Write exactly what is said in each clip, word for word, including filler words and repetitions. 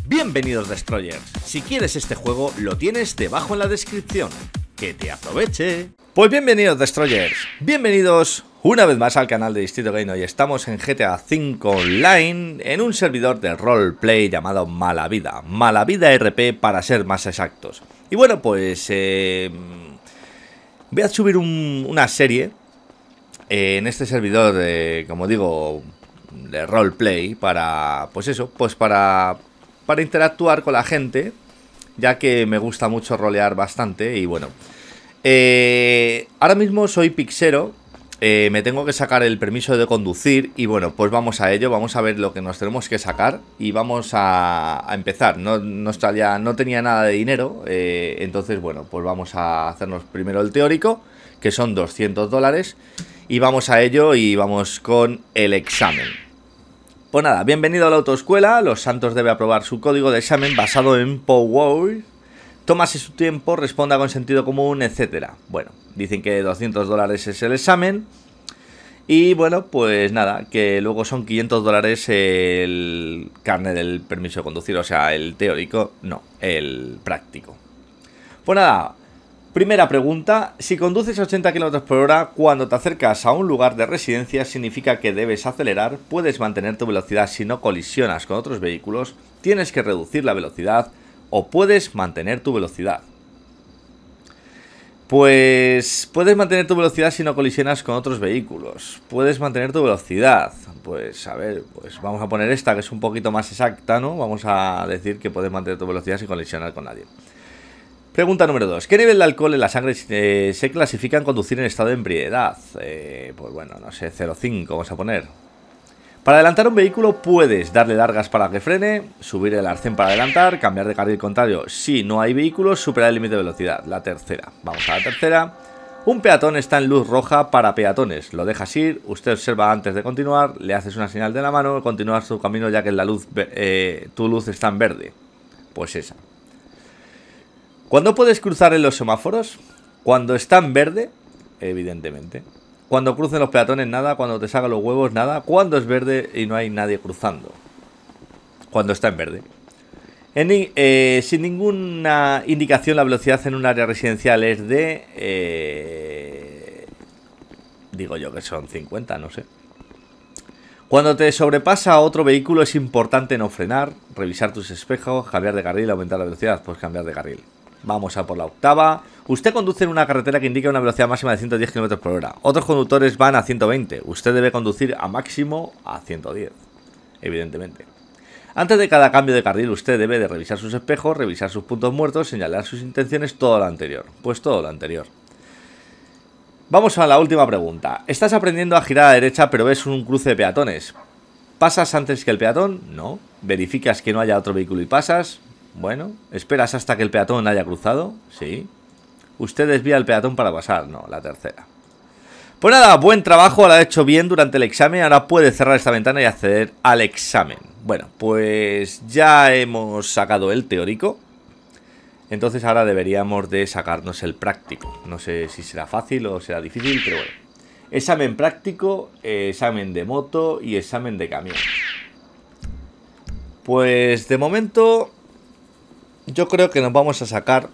Bienvenidos Destroyers, si quieres este juego lo tienes debajo en la descripción. ¡Que te aproveche! Pues bienvenidos Destroyers, bienvenidos una vez más al canal de Distrito Game. Hoy estamos en G T A cinco Online en un servidor de roleplay llamado Mala Vida, Mala Vida R P para ser más exactos. Y bueno, pues eh, voy a subir un, una serie eh, en este servidor de, como digo, de roleplay para, pues eso, pues para... para interactuar con la gente, ya que me gusta mucho rolear bastante. Y bueno, eh, ahora mismo soy Pixero, eh, me tengo que sacar el permiso de conducir. Y bueno, pues vamos a ello, vamos a ver lo que nos tenemos que sacar. Y vamos a, a empezar. No, no, estaría, no tenía nada de dinero, eh, entonces bueno, pues vamos a hacernos primero el teórico, que son doscientos dólares. Y vamos a ello y vamos con el examen. Pues nada, bienvenido a la autoescuela. Los Santos debe aprobar su código de examen basado en Power. Tómase su tiempo, responda con sentido común, etcétera. Bueno, dicen que doscientos dólares es el examen. Y bueno, pues nada, que luego son quinientos dólares el carnet del permiso de conducir. O sea, el teórico, no, el práctico. Pues nada, primera pregunta: si conduces a ochenta kilómetros por hora cuando te acercas a un lugar de residencia, ¿significa que debes acelerar? ¿Puedes mantener tu velocidad si no colisionas con otros vehículos? ¿Tienes que reducir la velocidad? ¿O puedes mantener tu velocidad? Pues puedes mantener tu velocidad si no colisionas con otros vehículos. Puedes mantener tu velocidad. Pues a ver, pues vamos a poner esta que es un poquito más exacta, ¿no? Vamos a decir que puedes mantener tu velocidad sin colisionar con nadie. Pregunta número dos. ¿Qué nivel de alcohol en la sangre eh, se clasifica en conducir en estado de ebriedad? Eh, pues bueno, no sé, cero coma cinco vamos a poner. Para adelantar un vehículo puedes darle largas para que frene, subir el arcén para adelantar, cambiar de carril contrario si no hay vehículos, superar el límite de velocidad. La tercera. Vamos a la tercera. Un peatón está en luz roja para peatones. Lo dejas ir, usted observa antes de continuar, le haces una señal de la mano, continúas tu camino ya que la luz, eh, tu luz está en verde. Pues esa. ¿Cuándo puedes cruzar en los semáforos? Cuando está en verde, evidentemente. Cuando crucen los peatones, nada. Cuando te salgan los huevos, nada. Cuando es verde y no hay nadie cruzando. Cuando está en verde. En, eh, sin ninguna indicación, la velocidad en un área residencial es de... Eh, digo yo que son cincuenta, no sé. Cuando te sobrepasa otro vehículo es importante no frenar, revisar tus espejos, cambiar de carril, aumentar la velocidad, pues cambiar de carril. Vamos a por la octava. Usted conduce en una carretera que indica una velocidad máxima de ciento diez kilómetros por hora. Otros conductores van a ciento veinte. Usted debe conducir a máximo a ciento diez. Evidentemente. Antes de cada cambio de carril usted debe de revisar sus espejos, revisar sus puntos muertos, señalar sus intenciones, todo lo anterior. Pues todo lo anterior. Vamos a la última pregunta. Estás aprendiendo a girar a la derecha pero ves un cruce de peatones. ¿Pasas antes que el peatón? No. ¿Verificas que no haya otro vehículo y pasas? Bueno. ¿Esperas hasta que el peatón haya cruzado? Sí. ¿Usted desvía el peatón para pasar? No, la tercera. Pues nada, buen trabajo, lo ha hecho bien durante el examen. Ahora puede cerrar esta ventana y acceder al examen. Bueno, pues ya hemos sacado el teórico. Entonces ahora deberíamos de sacarnos el práctico. No sé si será fácil o será difícil, pero bueno. Examen práctico, eh, examen de moto y examen de camión. Pues de momento yo creo que nos vamos a sacar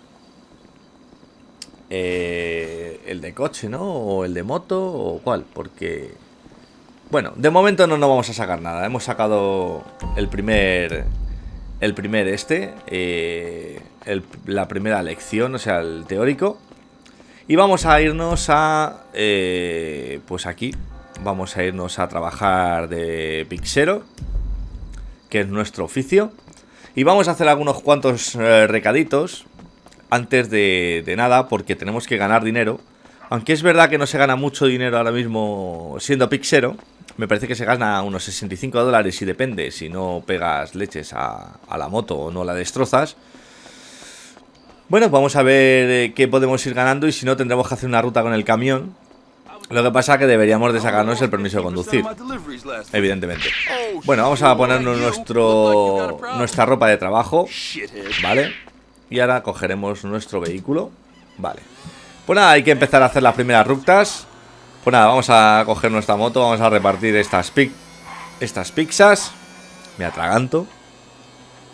eh, el de coche, ¿no? O el de moto o cuál, porque... Bueno, de momento no nos vamos a sacar nada. Hemos sacado el primer... El primer este, eh, el, la primera lección, o sea, el teórico. Y vamos a irnos a, eh, pues aquí, vamos a irnos a trabajar de pixero, que es nuestro oficio. Y vamos a hacer algunos cuantos eh, recaditos antes de, de nada, porque tenemos que ganar dinero. Aunque es verdad que no se gana mucho dinero ahora mismo siendo pixero. Me parece que se gana unos sesenta y cinco dólares y depende si no pegas leches a, a la moto o no la destrozas. Bueno, vamos a ver qué podemos ir ganando y si no tendremos que hacer una ruta con el camión. Lo que pasa es que deberíamos de sacarnos el permiso de conducir, evidentemente. Bueno, vamos a ponernos nuestro, nuestra ropa de trabajo, ¿vale? Y ahora cogeremos nuestro vehículo, vale. Pues nada, hay que empezar a hacer las primeras rutas. Pues nada, vamos a coger nuestra moto, vamos a repartir estas, pi estas pizzas. Me atraganto.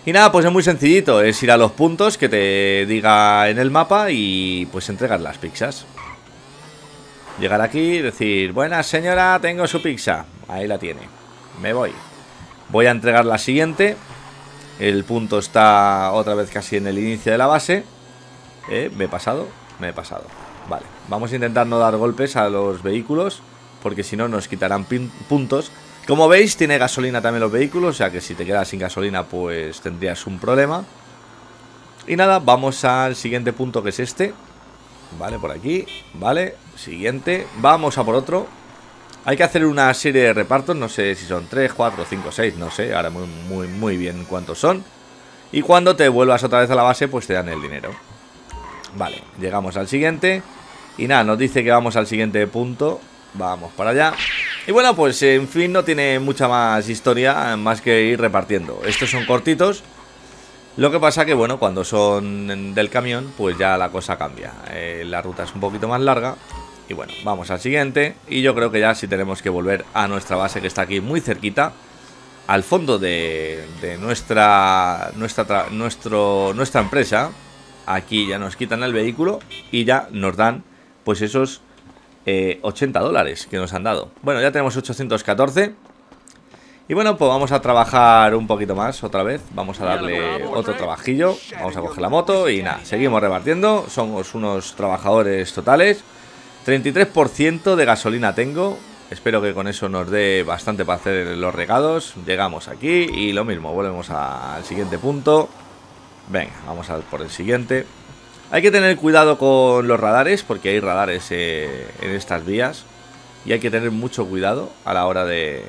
Y nada, pues es muy sencillito, es ir a los puntos que te diga en el mapa y pues entregar las pizzas. Llegar aquí y decir, buenas señora, tengo su pizza. Ahí la tiene. Me voy. Voy a entregar la siguiente. El punto está otra vez casi en el inicio de la base. eh, ¿Me he pasado? Me he pasado. Vale, vamos a intentar no dar golpes a los vehículos, porque si no nos quitarán puntos. Como veis, tiene gasolina también los vehículos, o sea que si te quedas sin gasolina pues tendrías un problema. Y nada, vamos al siguiente punto, que es este. Vale, por aquí. Vale, siguiente. Vamos a por otro. Hay que hacer una serie de repartos, no sé si son tres, cuatro, cinco, seis, no sé, ahora muy, muy, muy bien cuántos son. Y cuando te vuelvas otra vez a la base, pues te dan el dinero. Vale, llegamos al siguiente. Y nada, nos dice que vamos al siguiente punto. Vamos para allá. Y bueno, pues en fin, no tiene mucha más historia más que ir repartiendo. Estos son cortitos. Lo que pasa que, bueno, cuando son del camión, pues ya la cosa cambia. eh, La ruta es un poquito más larga. Y bueno, vamos al siguiente. Y yo creo que ya sí tenemos que volver a nuestra base, que está aquí muy cerquita, al fondo de, de nuestra, nuestra, nuestro, nuestra empresa. Aquí ya nos quitan el vehículo y ya nos dan pues esos eh, ochenta dólares que nos han dado. Bueno, ya tenemos ochocientos catorce. Y bueno, pues vamos a trabajar un poquito más otra vez. Vamos a darle otro trabajillo. Vamos a coger la moto y nada, seguimos repartiendo. Somos unos trabajadores totales. treinta y tres por ciento de gasolina tengo. Espero que con eso nos dé bastante para hacer los regados. Llegamos aquí y lo mismo, volvemos a, al siguiente punto. Venga, vamos a por el siguiente. Hay que tener cuidado con los radares, porque hay radares eh, en estas vías. Y hay que tener mucho cuidado a la hora de...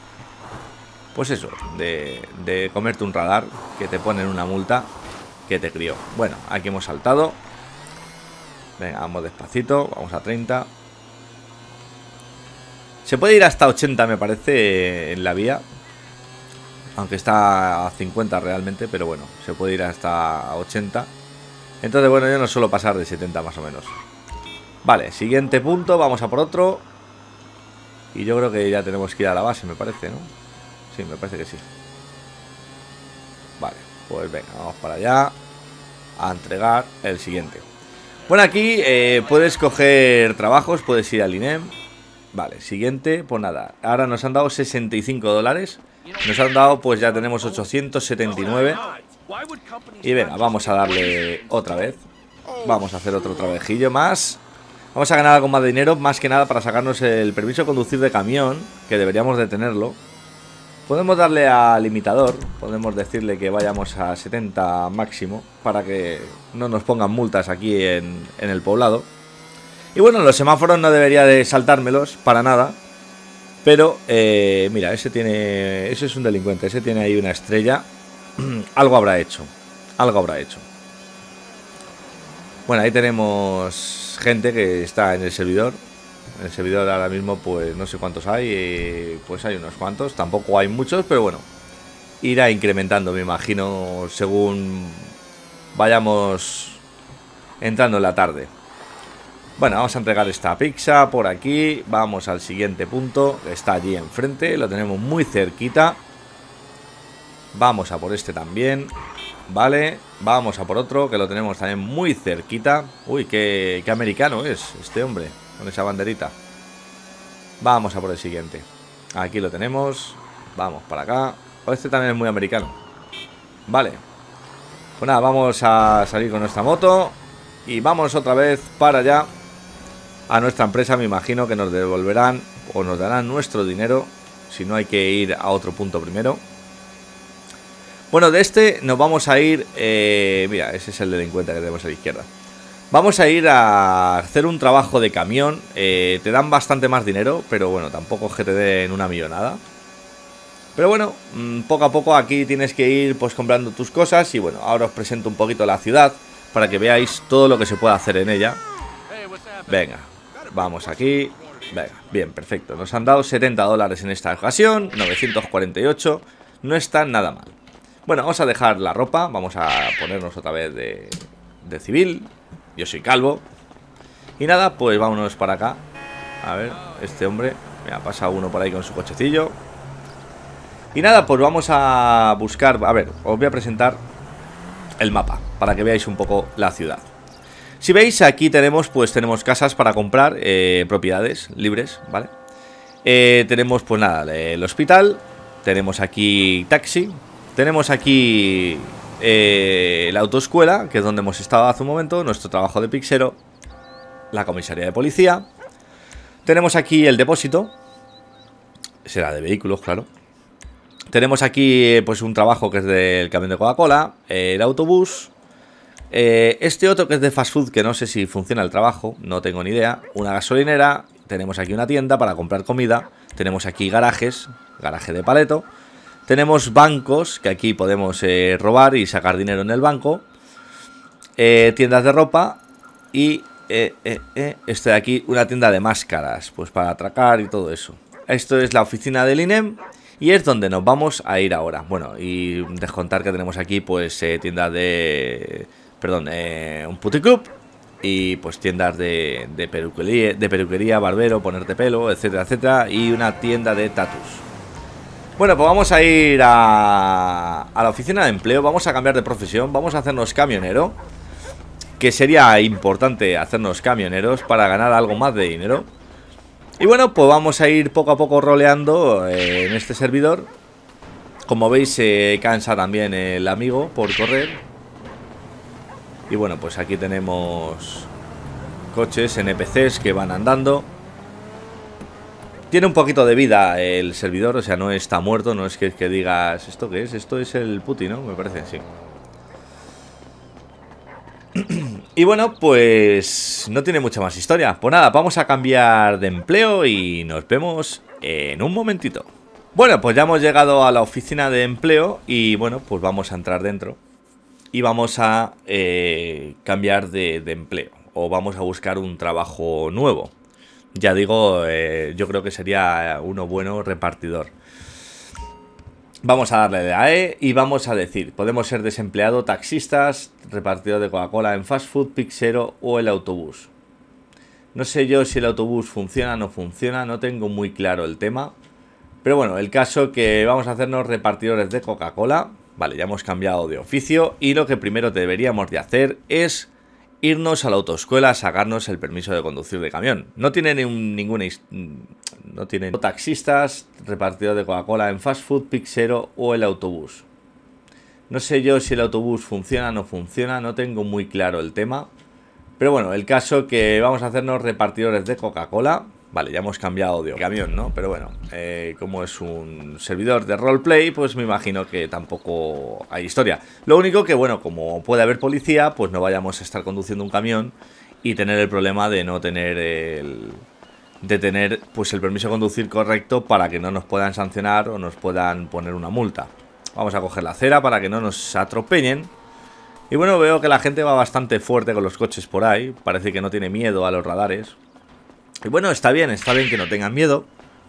Pues eso, de, de comerte un radar, que te ponen una multa que te crió. Bueno, aquí hemos saltado. Venga, vamos despacito, vamos a treinta. Se puede ir hasta ochenta, me parece, en la vía. Aunque está a cincuenta realmente, pero bueno, se puede ir hasta ochenta. Entonces, bueno, yo no suelo pasar de setenta más o menos. Vale, siguiente punto, vamos a por otro. Y yo creo que ya tenemos que ir a la base, me parece, ¿no? Sí, me parece que sí. Vale, pues venga, vamos para allá a entregar el siguiente. Bueno, aquí eh, puedes coger trabajos, puedes ir al I N E M. Vale, siguiente, pues nada. Ahora nos han dado sesenta y cinco dólares. Nos han dado, pues ya tenemos ochocientos setenta y nueve. Y venga, vamos a darle otra vez. Vamos a hacer otro trabajillo más. Vamos a ganar algo más de dinero, más que nada para sacarnos el permiso de conducir de camión, que deberíamos de tenerlo. Podemos darle al limitador, podemos decirle que vayamos a setenta máximo, para que no nos pongan multas aquí en, en el poblado. Y bueno, los semáforos no debería de saltármelos para nada. Pero, eh, mira, ese tiene... Ese es un delincuente, ese tiene ahí una estrella. Algo habrá hecho, algo habrá hecho. Bueno, ahí tenemos gente que está en el servidor. En el servidor ahora mismo, pues no sé cuántos hay. eh, Pues hay unos cuantos, tampoco hay muchos, pero bueno, irá incrementando, me imagino, según vayamos entrando en la tarde. Bueno, vamos a entregar esta pizza por aquí. Vamos al siguiente punto, que está allí enfrente, lo tenemos muy cerquita. Vamos a por este también. Vale, vamos a por otro, que lo tenemos también muy cerquita. Uy, qué, qué americano es este hombre, con esa banderita. Vamos a por el siguiente. Aquí lo tenemos. Vamos para acá. Este también es muy americano. Vale. Pues nada, vamos a salir con nuestra moto y vamos otra vez para allá, a nuestra empresa. Me imagino que nos devolverán o nos darán nuestro dinero. Si no, hay que ir a otro punto primero. Bueno, de este nos vamos a ir... Eh, mira, ese es el delincuente que tenemos a la izquierda. Vamos a ir a hacer un trabajo de camión. eh, Te dan bastante más dinero, pero bueno, tampoco es que te den una millonada. Pero bueno, mmm, poco a poco aquí tienes que ir pues comprando tus cosas. Y bueno, ahora os presento un poquito la ciudad para que veáis todo lo que se puede hacer en ella. Venga, vamos aquí. Venga, bien, perfecto. Nos han dado setenta dólares en esta ocasión, novecientos cuarenta y ocho. No está nada mal. Bueno, vamos a dejar la ropa. Vamos a ponernos otra vez de, de civil. Yo soy calvo. Y nada, pues vámonos para acá. A ver, este hombre. Mira, pasa uno por ahí con su cochecillo. Y nada, pues vamos a buscar. A ver, os voy a presentar el mapa para que veáis un poco la ciudad. Si veis, aquí tenemos, pues tenemos casas para comprar, eh, propiedades libres, ¿vale? Eh, tenemos, pues nada, el hospital. Tenemos aquí taxi. Tenemos aquí eh, la autoescuela, que es donde hemos estado hace un momento. Nuestro trabajo de pixero. La comisaría de policía. Tenemos aquí el depósito. Será de vehículos, claro. Tenemos aquí pues un trabajo que es del camión de Coca-Cola. eh, El autobús. eh, Este otro que es de fast food, que no sé si funciona el trabajo, no tengo ni idea. Una gasolinera. Tenemos aquí una tienda para comprar comida. Tenemos aquí garajes. Garaje de paleto. Tenemos bancos, que aquí podemos eh, robar y sacar dinero en el banco. eh, Tiendas de ropa. Y eh, eh, eh, este de aquí, una tienda de máscaras, pues para atracar y todo eso. Esto es la oficina del I N E M. Y es donde nos vamos a ir ahora. Bueno, y descontar que tenemos aquí pues eh, tiendas de... Perdón, eh, un puticlub. Y pues tiendas de, de, peluquería, de peluquería, barbero, ponerte pelo, etcétera, etcétera. Y una tienda de tatus. Bueno, pues vamos a ir a, a la oficina de empleo. Vamos a cambiar de profesión. Vamos a hacernos camionero. Que sería importante hacernos camioneros para ganar algo más de dinero. Y bueno, pues vamos a ir poco a poco roleando eh, en este servidor. Como veis, se eh, cansa también el amigo por correr. Y bueno, pues aquí tenemos coches, N P Cs que van andando. Tiene un poquito de vida el servidor, o sea, no está muerto. No es que, que digas, ¿esto qué es? Esto es el puti, ¿no? Me parece, sí. Y bueno, pues no tiene mucha más historia. Pues nada, vamos a cambiar de empleo y nos vemos en un momentito. Bueno, pues ya hemos llegado a la oficina de empleo y bueno, pues vamos a entrar dentro. Y vamos a eh, cambiar de, de empleo. O vamos a buscar un trabajo nuevo. Ya digo, eh, yo creo que sería uno bueno repartidor. Vamos a darle de a E y vamos a decir, podemos ser desempleado, taxistas, repartidor de Coca-Cola en fast food, pixero o el autobús. No sé yo si el autobús funciona o no funciona, no tengo muy claro el tema. Pero bueno, el caso que vamos a hacernos repartidores de Coca-Cola. Vale, ya hemos cambiado de oficio y lo que primero deberíamos de hacer es irnos a la autoescuela a sacarnos el permiso de conducir de camión. No tiene ni un, ninguna... No tiene taxistas, repartidor de Coca-Cola en fast food, pixero o el autobús. No sé yo si el autobús funciona o no funciona, no tengo muy claro el tema. Pero bueno, el caso que vamos a hacernos repartidores de Coca-Cola. Vale, ya hemos cambiado de camión, ¿no? Pero bueno, eh, como es un servidor de roleplay, pues me imagino que tampoco hay historia. Lo único que, bueno, como puede haber policía, pues no vayamos a estar conduciendo un camión y tener el problema de no tener el... de tener pues el permiso de conducir correcto para que no nos puedan sancionar o nos puedan poner una multa. Vamos a coger la acera para que no nos atropellen. Y bueno, veo que la gente va bastante fuerte con los coches por ahí. Parece que no tiene miedo a los radares. Y bueno, está bien, está bien que no tengan miedo.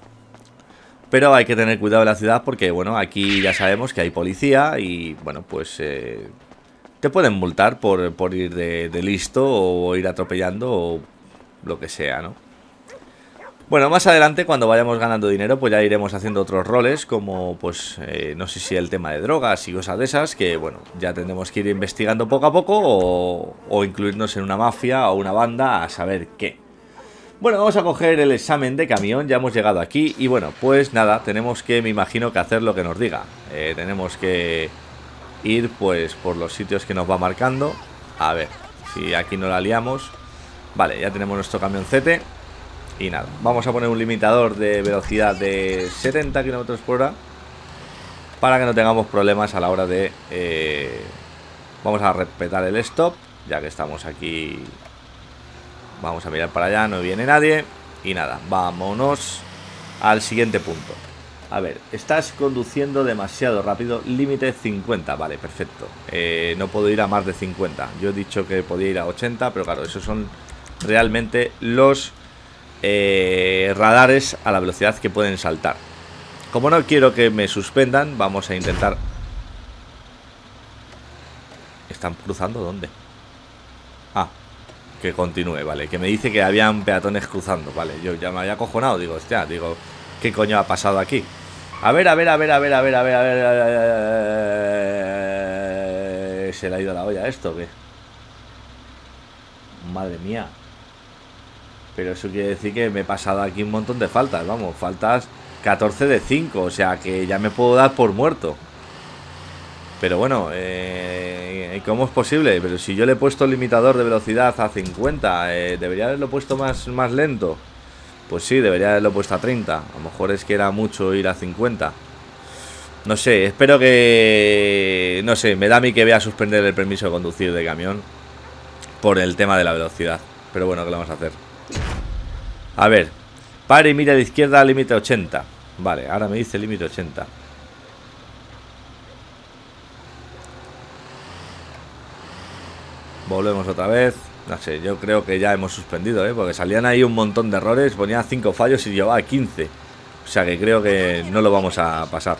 Pero hay que tener cuidado en la ciudad porque, bueno, aquí ya sabemos que hay policía y, bueno, pues eh, te pueden multar por, por ir de, de listo o ir atropellando o lo que sea, ¿no? Bueno, más adelante cuando vayamos ganando dinero pues ya iremos haciendo otros roles como pues eh, no sé si el tema de drogas y cosas de esas que bueno, ya tendremos que ir investigando poco a poco o, o incluirnos en una mafia o una banda a saber qué. Bueno, vamos a coger el examen de camión, ya hemos llegado aquí y bueno, pues nada, tenemos que, me imagino que hacer lo que nos diga. Eh, tenemos que ir pues por los sitios que nos va marcando. A ver, si aquí no la liamos. Vale, ya tenemos nuestro camioncete. Y nada, vamos a poner un limitador de velocidad de setenta kilómetros por hora para que no tengamos problemas a la hora de... Eh, vamos a respetar el stop, ya que estamos aquí. Vamos a mirar para allá, no viene nadie. Y nada, vámonos al siguiente punto. A ver, estás conduciendo demasiado rápido, límite cincuenta, vale, perfecto. eh, No puedo ir a más de cincuenta. Yo he dicho que podía ir a ochenta, pero claro, esos son realmente los... Eh, radares a la velocidad que pueden saltar. Como no quiero que me suspendan, vamos a intentar... ¿Están cruzando dónde? Ah, que continúe, vale. Que me dice que habían peatones cruzando, vale. Yo ya me había acojonado, digo, hostia, digo, ¿qué coño ha pasado aquí? A ver, a ver, a ver, a ver, a ver, a ver, a ver, a ver, a ver. ¿Se le ha ido la olla a esto o qué? Madre mía. Pero eso quiere decir que me he pasado aquí un montón de faltas. Vamos, faltas catorce de cinco. O sea que ya me puedo dar por muerto. Pero bueno, eh, ¿cómo es posible? Pero si yo le he puesto el limitador de velocidad a cincuenta, eh, ¿debería haberlo puesto más, más lento? Pues sí, debería haberlo puesto a treinta. A lo mejor es que era mucho ir a cincuenta. No sé, espero que... No sé, me da a mí que voy a suspender el permiso de conducir de camión por el tema de la velocidad. Pero bueno, ¿qué le vamos a hacer? A ver, pare y mira a la izquierda, límite ochenta. Vale, ahora me dice límite ochenta. Volvemos otra vez. No sé, yo creo que ya hemos suspendido, ¿eh? Porque salían ahí un montón de errores. Ponía cinco fallos y llevaba quince. O sea que creo que no lo vamos a pasar.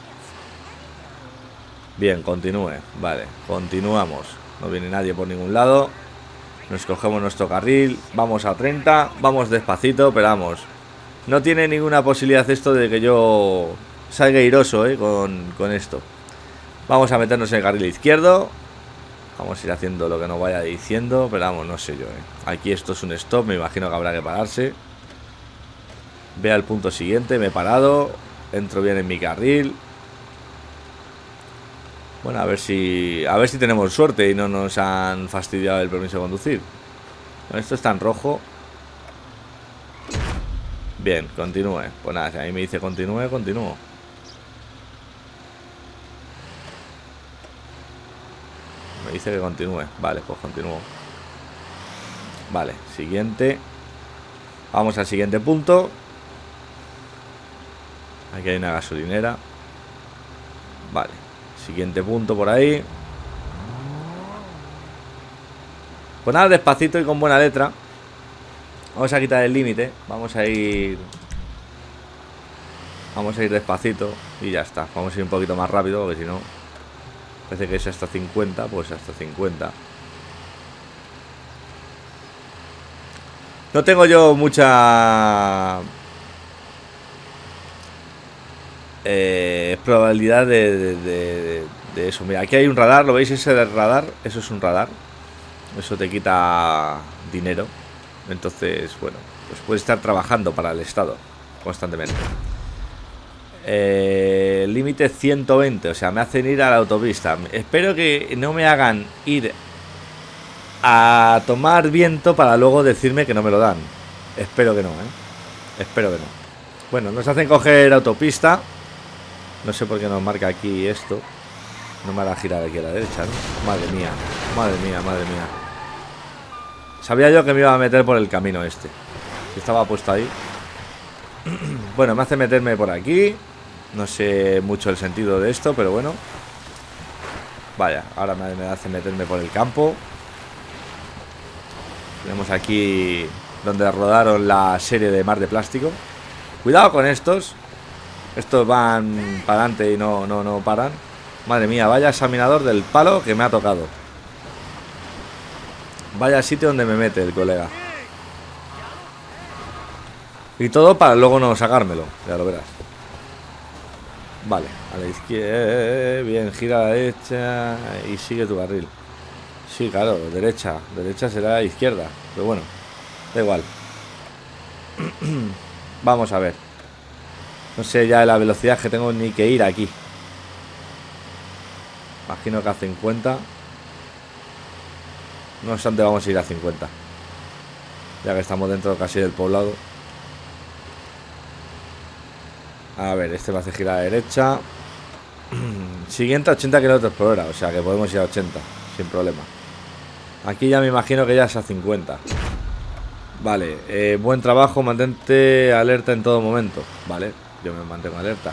Bien, continúe. Vale, continuamos. No viene nadie por ningún lado. Nos cogemos nuestro carril. Vamos a treinta. Vamos despacito, pero vamos. No tiene ninguna posibilidad esto de que yo salga airoso, ¿eh? Con, con esto. Vamos a meternos en el carril izquierdo. Vamos a ir haciendo lo que nos vaya diciendo. Pero vamos, no sé yo, ¿eh? Aquí esto es un stop. Me imagino que habrá que pararse. Vea el punto siguiente. Me he parado. Entro bien en mi carril. Bueno, a ver si a ver si tenemos suerte y no nos han fastidiado el permiso de conducir. Bueno, esto está en rojo. Bien, continúe. Pues nada, si a mí me dice continúe, continúo. Me dice que continúe. Vale, pues continúo. Vale, siguiente. Vamos al siguiente punto. Aquí hay una gasolinera. Vale, siguiente punto por ahí. Pues nada, despacito y con buena letra. Vamos a quitar el límite. Vamos a ir Vamos a ir despacito y ya está. Vamos a ir un poquito más rápido, porque si no parece que es hasta cincuenta. Pues hasta cincuenta. No tengo yo mucha eh, probabilidad de, de, de, de eso. Mira, aquí hay un radar. ¿Lo veis ese del radar? Eso es un radar. Eso te quita dinero. Entonces, bueno, pues puedes estar trabajando para el Estado constantemente. Eh, límite ciento veinte, o sea, me hacen ir a la autopista. Espero que no me hagan ir a tomar viento para luego decirme que no me lo dan. Espero que no, ¿eh? Espero que no. Bueno, nos hacen coger autopista. No sé por qué nos marca aquí esto. No me hará girar aquí a la derecha, ¿no? Madre mía, madre mía, madre mía. Sabía yo que me iba a meter por el camino este. Estaba puesto ahí. Bueno, me hace meterme por aquí. No sé mucho el sentido de esto, pero bueno. Vaya, ahora me, me hace meterme por el campo. Tenemos aquí donde rodaron la serie de Mar de Plástico. Cuidado con estos. Estos van para adelante y no, no, no paran. Madre mía, vaya examinador del palo que me ha tocado. Vaya sitio donde me mete el colega. Y todo para luego no sacármelo. Ya lo verás. Vale, a la izquierda. Bien, gira a la derecha y sigue tu carril. Sí, claro, derecha. Derecha será izquierda. Pero bueno, da igual. Vamos a ver. No sé ya la velocidad que tengo ni que ir aquí. Imagino que a cincuenta. No obstante, vamos a ir a cincuenta. Ya que estamos dentro casi del poblado. A ver, este me hace girar a la derecha. Siguiente a ochenta kilómetros por hora. O sea que podemos ir a ochenta sin problema. Aquí ya me imagino que ya es a cincuenta. Vale, eh, buen trabajo. Mantente alerta en todo momento. Vale, yo me mantengo alerta.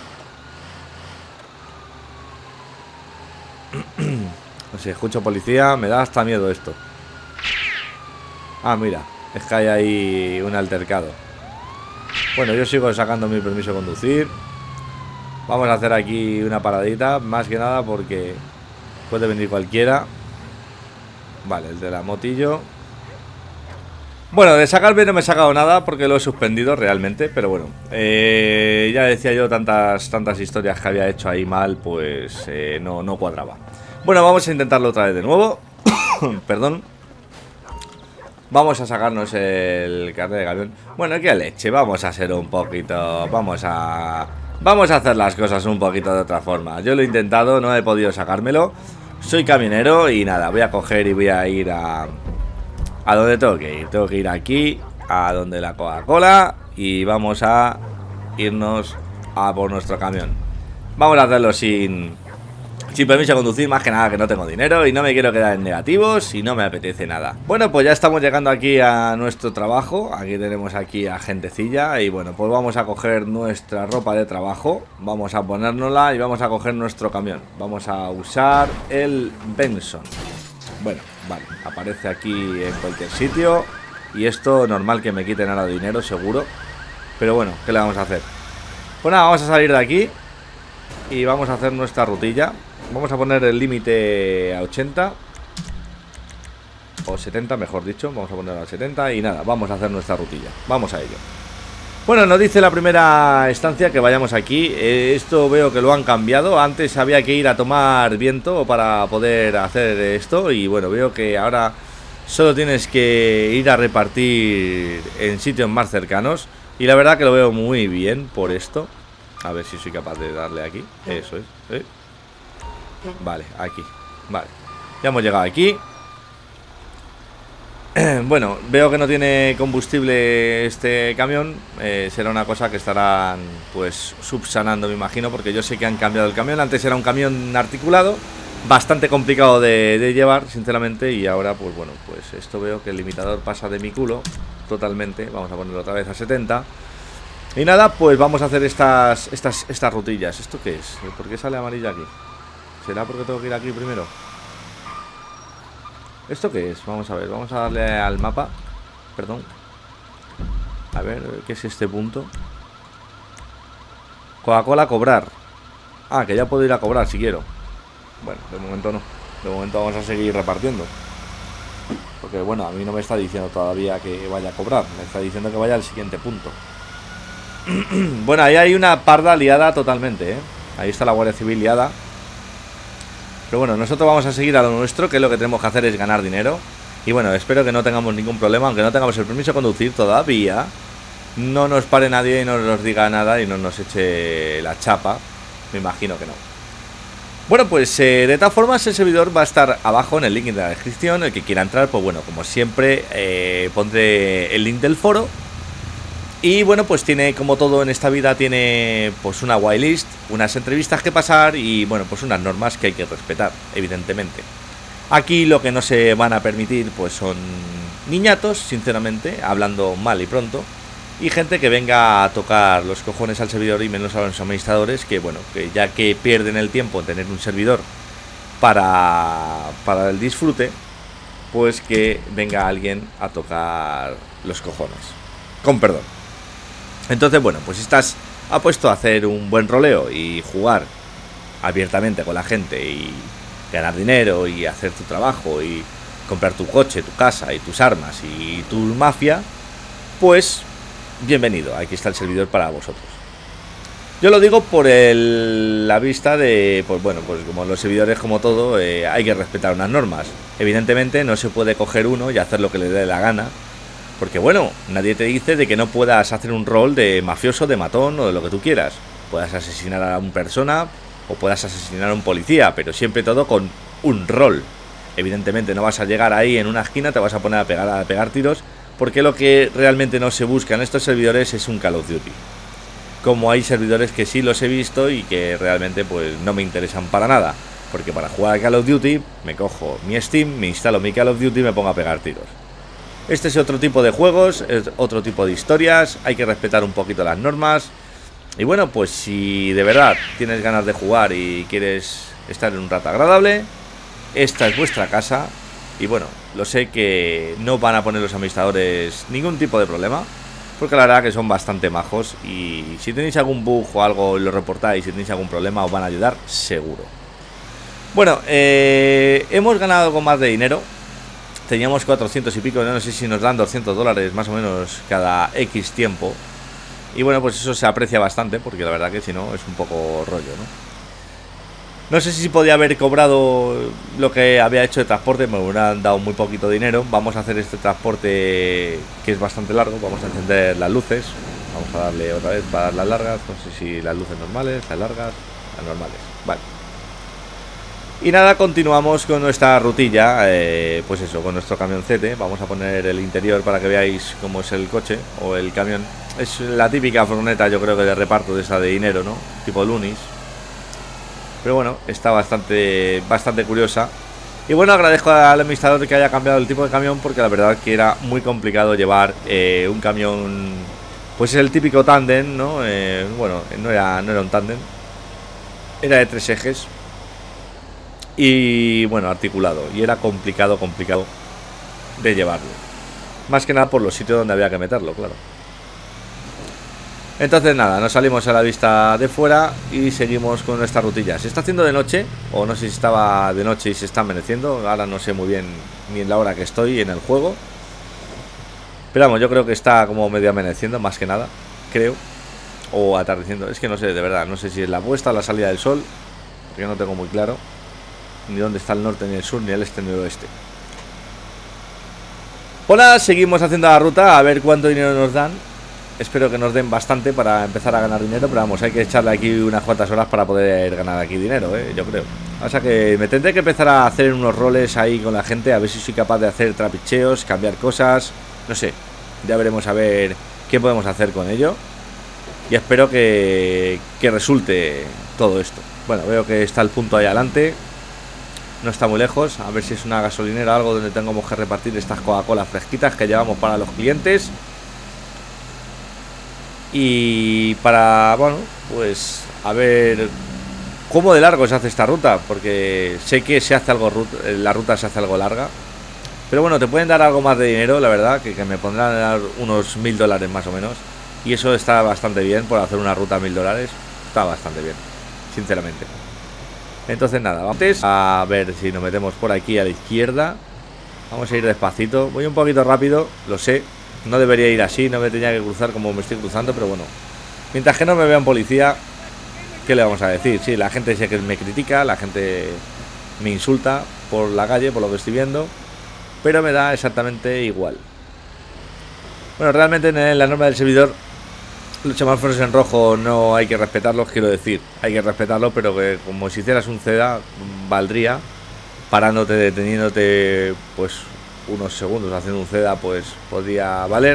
No sé, escucho policía. Me da hasta miedo esto. Ah, mira, es que hay ahí un altercado. Bueno, yo sigo sacando mi permiso de conducir. Vamos a hacer aquí una paradita. Más que nada porque puede venir cualquiera. Vale, el de la motillo. Bueno, de sacarme no me he sacado nada porque lo he suspendido realmente, pero bueno, eh, ya decía yo, tantas tantas historias que había hecho ahí mal, pues eh, no, no cuadraba. Bueno, vamos a intentarlo otra vez de nuevo. Perdón. Vamos a sacarnos el carnet de camión. Bueno, qué leche, vamos a ser un poquito, vamos a... Vamos a hacer las cosas un poquito de otra forma. Yo lo he intentado, no he podido sacármelo. Soy camionero y nada, voy a coger y voy a ir a... A donde tengo que ir. Tengo que ir aquí, a donde la Coca-Cola, y vamos a irnos a por nuestro camión. Vamos a hacerlo sin... Sin permiso de conducir, más que nada que no tengo dinero y no me quiero quedar en negativos y no me apetece nada. Bueno, pues ya estamos llegando aquí a nuestro trabajo. Aquí tenemos aquí a gentecilla y bueno, pues vamos a coger nuestra ropa de trabajo. Vamos a ponérnosla y vamos a coger nuestro camión. Vamos a usar el Benson. Bueno, vale, aparece aquí en cualquier sitio. Y esto normal que me quiten ahora dinero, seguro. Pero bueno, ¿qué le vamos a hacer? Pues nada, vamos a salir de aquí y vamos a hacer nuestra rutilla. Vamos a poner el límite a ochenta o setenta, mejor dicho. Vamos a ponerlo a setenta y nada, vamos a hacer nuestra rutilla. Vamos a ello. Bueno, nos dice la primera estancia que vayamos aquí. eh, Esto veo que lo han cambiado. Antes había que ir a tomar viento para poder hacer esto. Y bueno, veo que ahora solo tienes que ir a repartir en sitios más cercanos. Y la verdad que lo veo muy bien por esto. A ver si soy capaz de darle aquí. Eso es, ¿eh? Vale, aquí. Vale, ya hemos llegado aquí. Bueno, veo que no tiene combustible este camión. eh, Será una cosa que estarán pues subsanando, me imagino, porque yo sé que han cambiado el camión. Antes era un camión articulado, bastante complicado de, de llevar, sinceramente. Y ahora pues bueno, pues esto veo que el limitador pasa de mi culo totalmente. Vamos a ponerlo otra vez a setenta. Y nada, pues vamos a hacer estas, estas, estas rutillas. ¿Esto qué es? ¿Por qué sale amarilla aquí? ¿Será porque tengo que ir aquí primero? ¿Esto qué es? Vamos a ver, vamos a darle al mapa. Perdón. A ver, ¿qué es este punto? Coca-Cola cobrar. Ah, que ya puedo ir a cobrar si quiero. Bueno, de momento no. De momento vamos a seguir repartiendo. Porque bueno, a mí no me está diciendo todavía que vaya a cobrar. Me está diciendo que vaya al siguiente punto. Bueno, ahí hay una parda liada totalmente, ¿eh? Ahí está la Guardia Civil liada. Pero bueno, nosotros vamos a seguir a lo nuestro, que es lo que tenemos que hacer, es ganar dinero. Y bueno, espero que no tengamos ningún problema, aunque no tengamos el permiso de conducir todavía. No nos pare nadie y no nos diga nada y no nos eche la chapa. Me imagino que no. Bueno, pues eh, de todas formas el servidor va a estar abajo en el link de la descripción. El que quiera entrar, pues bueno, como siempre, eh, pondré el link del foro. Y bueno, pues tiene, como todo en esta vida, tiene pues una whitelist, unas entrevistas que pasar y bueno, pues unas normas que hay que respetar, evidentemente. Aquí lo que no se van a permitir pues son niñatos, sinceramente, hablando mal y pronto. Y gente que venga a tocar los cojones al servidor y menos a los administradores, que bueno, que ya que pierden el tiempo en tener un servidor para, para el disfrute, pues que venga alguien a tocar los cojones. Con perdón. Entonces, bueno, pues si estás apuesto a hacer un buen roleo y jugar abiertamente con la gente y ganar dinero y hacer tu trabajo y comprar tu coche, tu casa y tus armas y tu mafia, pues bienvenido, aquí está el servidor para vosotros. Yo lo digo por el, la vista de, pues bueno, pues como los servidores, como todo, eh, hay que respetar unas normas. Evidentemente no se puede coger uno y hacer lo que le dé la gana. Porque bueno, nadie te dice de que no puedas hacer un rol de mafioso, de matón o de lo que tú quieras. Puedas asesinar a una persona o puedas asesinar a un policía, pero siempre todo con un rol. Evidentemente no vas a llegar ahí en una esquina, te vas a poner a pegar, a pegar tiros, porque lo que realmente no se busca en estos servidores es un Call of Duty. Como hay servidores que sí los he visto y que realmente pues no me interesan para nada. Porque para jugar a Call of Duty me cojo mi Steam, me instalo mi Call of Duty y me pongo a pegar tiros. Este es otro tipo de juegos, es otro tipo de historias, hay que respetar un poquito las normas. Y bueno, pues si de verdad tienes ganas de jugar y quieres estar en un rato agradable, esta es vuestra casa. Y bueno, lo sé que no van a poner los administradores ningún tipo de problema, porque la verdad que son bastante majos. Y si tenéis algún bug o algo, lo reportáis. Si tenéis algún problema, os van a ayudar seguro. Bueno, eh, hemos ganado algo más de dinero. teníamos cuatrocientos y pico, no sé si nos dan doscientos dólares más o menos cada X tiempo. Y bueno, pues eso se aprecia bastante, porque la verdad que si no es un poco rollo, ¿no? No sé si podía haber cobrado lo que había hecho de transporte, me hubieran dado muy poquito dinero. Vamos a hacer este transporte que es bastante largo, vamos a encender las luces. Vamos a darle otra vez para dar las largas, no sé si las luces normales, las largas, las normales, vale. Y nada, continuamos con nuestra rutilla, eh, pues eso, con nuestro camioncete. Vamos a poner el interior para que veáis cómo es el coche o el camión. Es la típica furgoneta, yo creo que de reparto de esa de dinero, ¿no? Tipo Lunis. Pero bueno, está bastante bastante curiosa. Y bueno, agradezco al administrador que haya cambiado el tipo de camión, porque la verdad que era muy complicado llevar eh, un camión. Pues es el típico tándem, ¿no? Eh, bueno, no era, no era un tándem. Era de tres ejes. Y bueno, articulado. Y era complicado, complicado de llevarlo. Más que nada por los sitios donde había que meterlo, claro. Entonces nada, nos salimos a la vista de fuera y seguimos con nuestra rutilla. Se está haciendo de noche, o no sé si estaba de noche y se está amaneciendo. Ahora no sé muy bien ni en la hora que estoy en el juego. Pero vamos, yo creo que está como medio amaneciendo, más que nada, creo. O atardeciendo, es que no sé, de verdad. No sé si es la puesta o la salida del sol, porque no tengo muy claro ni dónde está el norte, ni el sur, ni el este, ni el oeste. Hola, seguimos haciendo la ruta, a ver cuánto dinero nos dan. Espero que nos den bastante para empezar a ganar dinero, pero vamos, hay que echarle aquí unas cuantas horas para poder ganar aquí dinero, ¿eh? Yo creo. O sea que me tendré que empezar a hacer unos roles ahí con la gente, a ver si soy capaz de hacer trapicheos, cambiar cosas, no sé. Ya veremos a ver qué podemos hacer con ello. Y espero que, que resulte todo esto. Bueno, veo que está el punto ahí adelante. No está muy lejos, a ver si es una gasolinera o algo donde tengamos que repartir estas Coca-Cola fresquitas que llevamos para los clientes. Y para, bueno, pues a ver cómo de largo se hace esta ruta, porque sé que se hace algo, la ruta se hace algo larga. Pero bueno, te pueden dar algo más de dinero, la verdad, que, que me pondrán a dar unos mil dólares más o menos. Y eso está bastante bien por hacer una ruta a mil dólares. Está bastante bien, sinceramente. Entonces nada, vamos a ver si nos metemos por aquí a la izquierda. Vamos a ir despacito, voy un poquito rápido, lo sé. No debería ir así, no me tenía que cruzar como me estoy cruzando, pero bueno. Mientras que no me vean policía, ¿qué le vamos a decir? Sí, la gente sé que me critica, la gente me insulta por la calle, por lo que estoy viendo, pero me da exactamente igual. Bueno, realmente en la norma del servidor los semáforos en rojo no hay que respetarlos, quiero decir. Hay que respetarlos, pero que como si hicieras un C E D A, valdría, parándote, deteniéndote, pues unos segundos haciendo un C E D A, pues podría valer.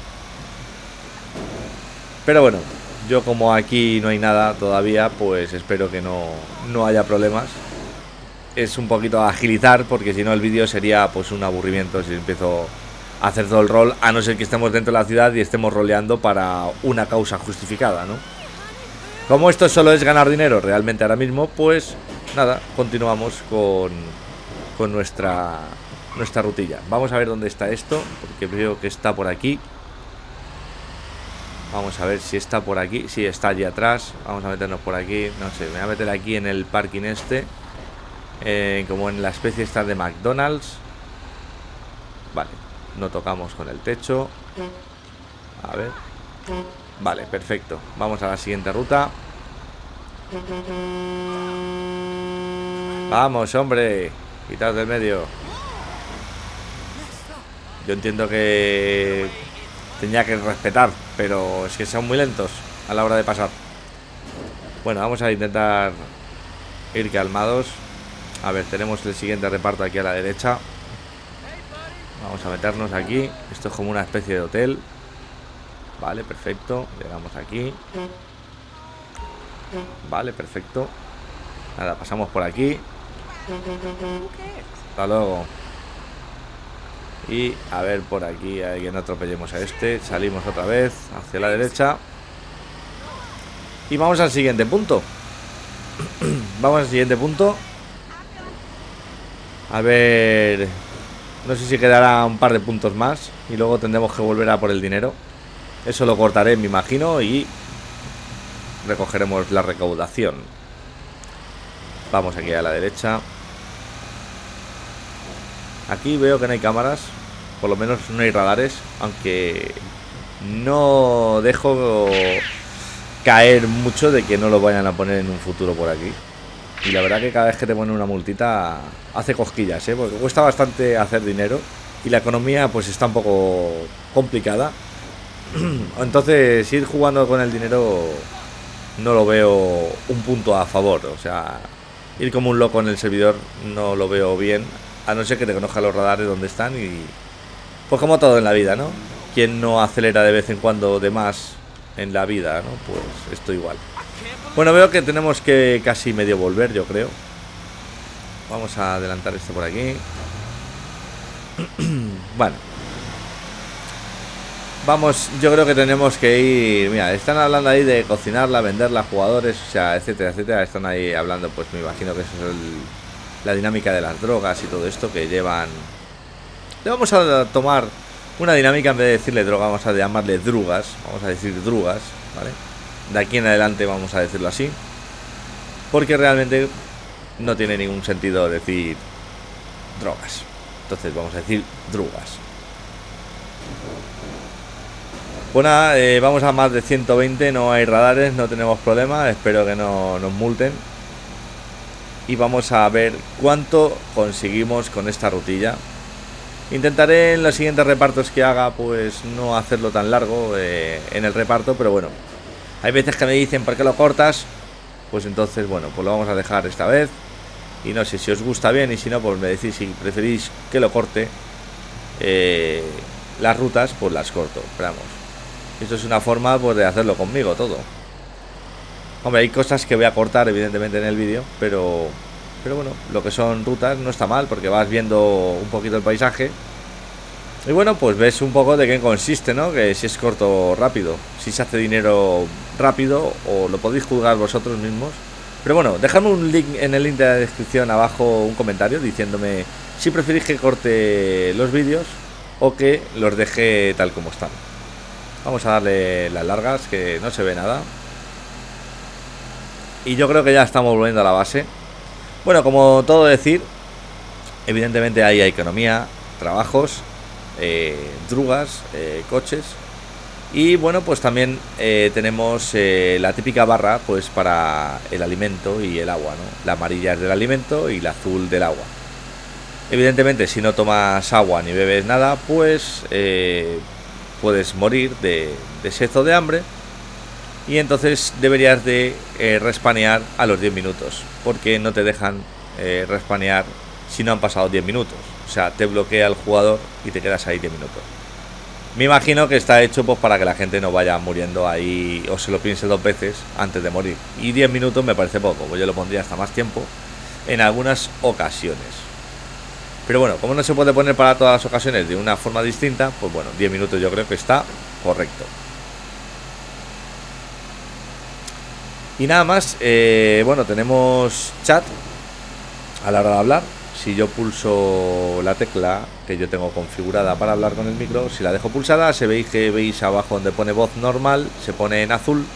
Pero bueno, yo como aquí no hay nada todavía, pues espero que no, no haya problemas. Es un poquito agilizar, porque si no el vídeo sería pues un aburrimiento si empiezo a hacer todo el rol, a no ser que estemos dentro de la ciudad y estemos roleando para una causa justificada, ¿no? Como esto solo es ganar dinero realmente ahora mismo, pues nada, continuamos con, con nuestra... nuestra rutilla. Vamos a ver dónde está esto, porque veo que está por aquí. Vamos a ver si está por aquí. Sí, está allí atrás. Vamos a meternos por aquí. No sé, me voy a meter aquí en el parking este, eh, como en la especie esta de McDonald's. Vale, no tocamos con el techo. A ver. Vale, perfecto. Vamos a la siguiente ruta. Vamos, hombre, quitaos del medio. Yo entiendo que tenía que respetar, pero es que son muy lentos a la hora de pasar. Bueno, vamos a intentar ir calmados. A ver, tenemos el siguiente reparto aquí a la derecha. Vamos a meternos aquí. Esto es como una especie de hotel. Vale, perfecto. Llegamos aquí. Vale, perfecto. Nada, pasamos por aquí. Hasta luego. Y a ver por aquí, a que no atropellemos a este. Salimos otra vez hacia la derecha. Y vamos al siguiente punto. Vamos al siguiente punto. A ver. No sé si quedará un par de puntos más. Y luego tendremos que volver a por el dinero. Eso lo cortaré, me imagino. Y recogeremos la recaudación. Vamos aquí a la derecha. Aquí veo que no hay cámaras, por lo menos no hay radares, aunque no dejo caer mucho de que no lo vayan a poner en un futuro por aquí. Y la verdad que cada vez que te ponen una multita hace cosquillas, ¿eh? Porque cuesta bastante hacer dinero y la economía pues está un poco complicada. Entonces ir jugando con el dinero no lo veo un punto a favor. O sea, ir como un loco en el servidor no lo veo bien, a no ser que te conozca los radares donde están. Y pues como todo en la vida, ¿no? Quien no acelera de vez en cuando de más en la vida, ¿no? Pues esto igual. Bueno, veo que tenemos que casi medio volver, yo creo. Vamos a adelantar esto por aquí. Bueno, vamos, yo creo que tenemos que ir. Mira, están hablando ahí de cocinarla, venderla a jugadores, o sea, etcétera, etcétera. Están ahí hablando, pues me imagino que eso es el, la dinámica de las drogas y todo esto que llevan. Le vamos a tomar una dinámica, en vez de decirle droga, vamos a llamarle drugas. Vamos a decir drugas, ¿vale? De aquí en adelante vamos a decirlo así, porque realmente no tiene ningún sentido decir drogas. Entonces vamos a decir drugas. Bueno, eh, vamos a más de ciento veinte, no hay radares, no tenemos problema. Espero que no nos multen. Y vamos a ver cuánto conseguimos con esta rutilla. Intentaré en los siguientes repartos que haga pues no hacerlo tan largo eh, en el reparto, pero bueno, hay veces que me dicen ¿por qué lo cortas? Pues entonces bueno, pues lo vamos a dejar esta vez. Y no sé si os gusta bien, y si no pues me decís si preferís que lo corte. eh, Las rutas pues las corto, pero vamos, esto es una forma pues de hacerlo conmigo todo. Hombre, hay cosas que voy a cortar evidentemente en el vídeo, pero Pero bueno, lo que son rutas no está mal, porque vas viendo un poquito el paisaje. Y bueno, pues ves un poco de qué consiste, ¿no? Que si es corto o rápido, si se hace dinero rápido, o lo podéis juzgar vosotros mismos. Pero bueno, dejadme un link en el link de la descripción abajo, un comentario diciéndome si preferís que corte los vídeos o que los deje tal como están. Vamos a darle las largas, que no se ve nada. Y yo creo que ya estamos volviendo a la base. Bueno, como todo decir, evidentemente ahí hay economía, trabajos, eh, drugas, eh, coches. Y bueno, pues también eh, tenemos eh, la típica barra pues para el alimento y el agua, ¿no? La amarilla es del alimento y la azul del agua. Evidentemente, si no tomas agua ni bebes nada, pues eh, puedes morir de, de sed o de hambre. Y entonces deberías de eh, respanear a los diez minutos, porque no te dejan eh, respanear si no han pasado diez minutos. O sea, te bloquea el jugador y te quedas ahí diez minutos. Me imagino que está hecho pues para que la gente no vaya muriendo ahí o se lo piense dos veces antes de morir. Y diez minutos me parece poco, pues yo lo pondría hasta más tiempo en algunas ocasiones. Pero bueno, como no se puede poner para todas las ocasiones de una forma distinta, pues bueno, diez minutos yo creo que está correcto. Y nada más, eh, bueno, tenemos chat a la hora de hablar. Si yo pulso la tecla que yo tengo configurada para hablar con el micro, si la dejo pulsada, se veis que veis abajo donde pone voz normal, se pone en azul.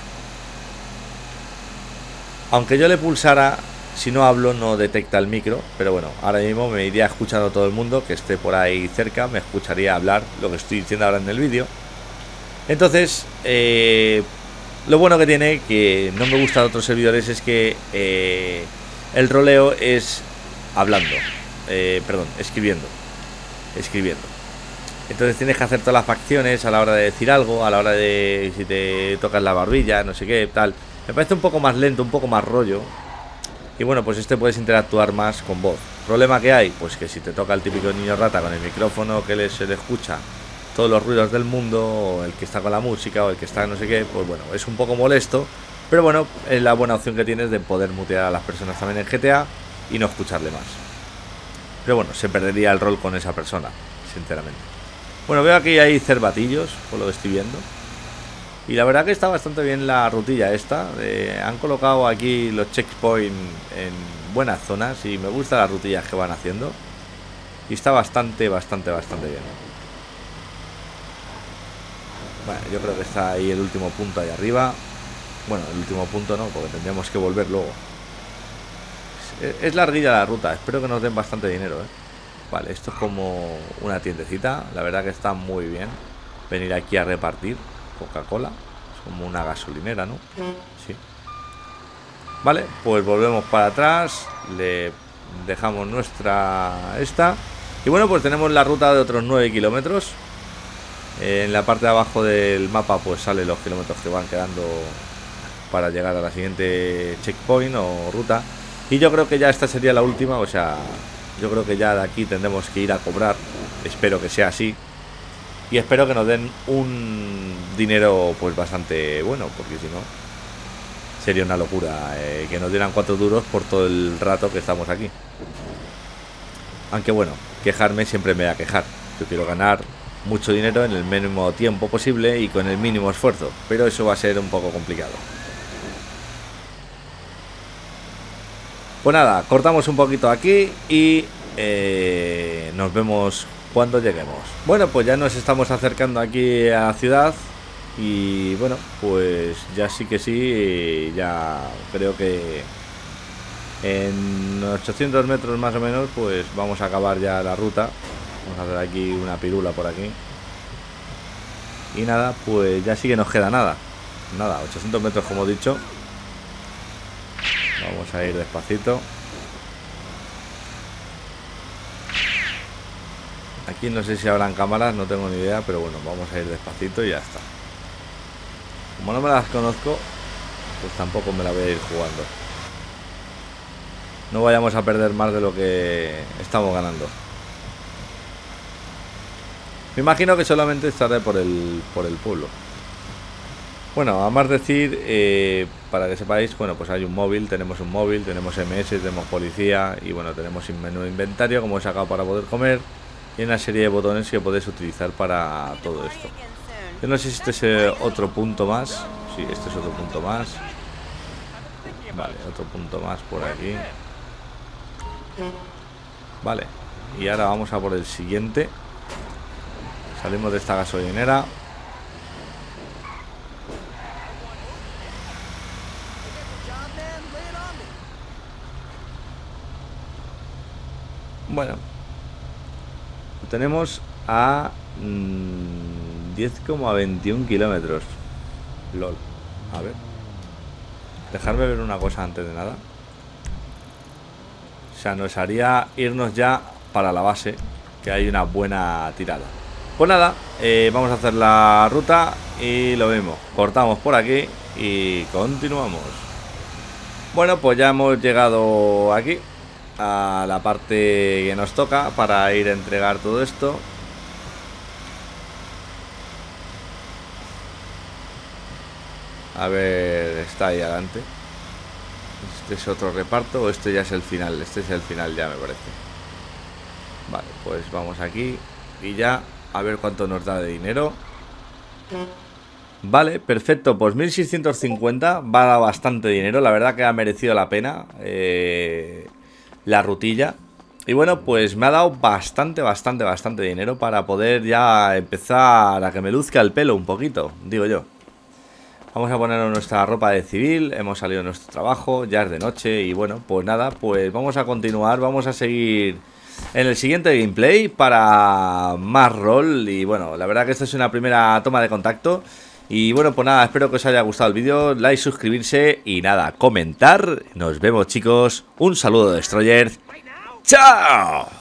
Aunque yo le pulsara, si no hablo no detecta el micro, pero bueno, ahora mismo me iría escuchando todo el mundo que esté por ahí cerca, me escucharía hablar lo que estoy diciendo ahora en el vídeo. Entonces, eh, lo bueno que tiene, que no me gusta de otros servidores, es que eh, el roleo es hablando, eh, perdón, escribiendo, escribiendo. Entonces tienes que hacer todas las facciones a la hora de decir algo, a la hora de si te tocas la barbilla, no sé qué, tal. Me parece un poco más lento, un poco más rollo. Y bueno, pues este puedes interactuar más con voz. ¿Problema que hay? Pues que si te toca el típico niño rata con el micrófono que le, se le escucha todos los ruidos del mundo, o el que está con la música, o el que está no sé qué, pues bueno, es un poco molesto. Pero bueno, es la buena opción que tienes de poder mutear a las personas también en G T A y no escucharle más. Pero bueno, se perdería el rol con esa persona, sinceramente. Bueno, veo aquí hay cervatillos, por lo que estoy viendo. Y la verdad que está bastante bien la rutilla esta. Eh, han colocado aquí los checkpoints en buenas zonas y me gustan las rutillas que van haciendo. Y está bastante, bastante, bastante bien. Bueno, yo creo que está ahí el último punto ahí arriba. Bueno, el último punto no, porque tendríamos que volver luego. Es, es larguilla la ruta, espero que nos den bastante dinero, ¿eh? Vale, esto es como una tiendecita. La verdad que está muy bien venir aquí a repartir Coca-Cola. Es como una gasolinera, ¿no? Sí. Vale, pues volvemos para atrás. Le dejamos nuestra esta. Y bueno, pues tenemos la ruta de otros nueve kilómetros. En la parte de abajo del mapa pues salen los kilómetros que van quedando para llegar a la siguiente checkpoint o ruta. Y yo creo que ya esta sería la última. O sea, yo creo que ya de aquí tendremos que ir a cobrar. Espero que sea así. Y espero que nos den un dinero pues bastante bueno, porque si no sería una locura eh, que nos dieran cuatro duros por todo el rato que estamos aquí. Aunque bueno, quejarme siempre me voy a quejar. Yo quiero ganar mucho dinero en el mínimo tiempo posible y con el mínimo esfuerzo, pero eso va a ser un poco complicado. Pues nada, cortamos un poquito aquí y eh, nos vemos cuando lleguemos. Bueno, pues ya nos estamos acercando aquí a la ciudad y bueno, pues ya sí que sí, ya creo que en ochocientos metros más o menos pues vamos a acabar ya la ruta. Vamos a hacer aquí una pirula por aquí. Y nada, pues ya sí que nos queda nada. Nada, ochocientos metros como he dicho. Vamos a ir despacito. Aquí no sé si habrán cámaras, no tengo ni idea, pero bueno, vamos a ir despacito y ya está. Como no me las conozco, pues tampoco me la voy a ir jugando. No vayamos a perder más de lo que estamos ganando. Me imagino que solamente estaré por el, por el pueblo. Bueno, a más decir, eh, para que sepáis, bueno, pues hay un móvil, tenemos un móvil, tenemos M S, tenemos policía y bueno, tenemos un menú de inventario como he sacado para poder comer y una serie de botones que podéis utilizar para todo esto. Yo no sé si este es eh, otro punto más. Sí, este es otro punto más. Vale, otro punto más por aquí. Vale, y ahora vamos a por el siguiente. Salimos de esta gasolinera. Bueno, tenemos a mmm, diez coma veintiún kilómetros. LOL. A ver, dejarme ver una cosa antes de nada. O sea, nos haría irnos ya para la base, que hay una buena tirada. Pues nada, eh, vamos a hacer la ruta y lo mismo. Cortamos por aquí y continuamos. Bueno, pues ya hemos llegado aquí a la parte que nos toca para ir a entregar todo esto. A ver, está ahí adelante. Este es otro reparto o este ya es el final. Este es el final ya, me parece. Vale, pues vamos aquí y ya a ver cuánto nos da de dinero. Vale, perfecto, pues mil seiscientos cincuenta va a dar bastante dinero. La verdad que ha merecido la pena eh, la rutilla. Y bueno, pues me ha dado bastante, bastante, bastante dinero para poder ya empezar a que me luzca el pelo un poquito, digo yo. Vamos a ponernos nuestra ropa de civil, hemos salido de nuestro trabajo, ya es de noche y bueno, pues nada, pues vamos a continuar, vamos a seguir en el siguiente gameplay para más rol. Y bueno, la verdad que esta es una primera toma de contacto. Y bueno, pues nada, espero que os haya gustado el vídeo, like, suscribirse y nada, comentar. Nos vemos chicos, un saludo de Destroyer, ¡chao!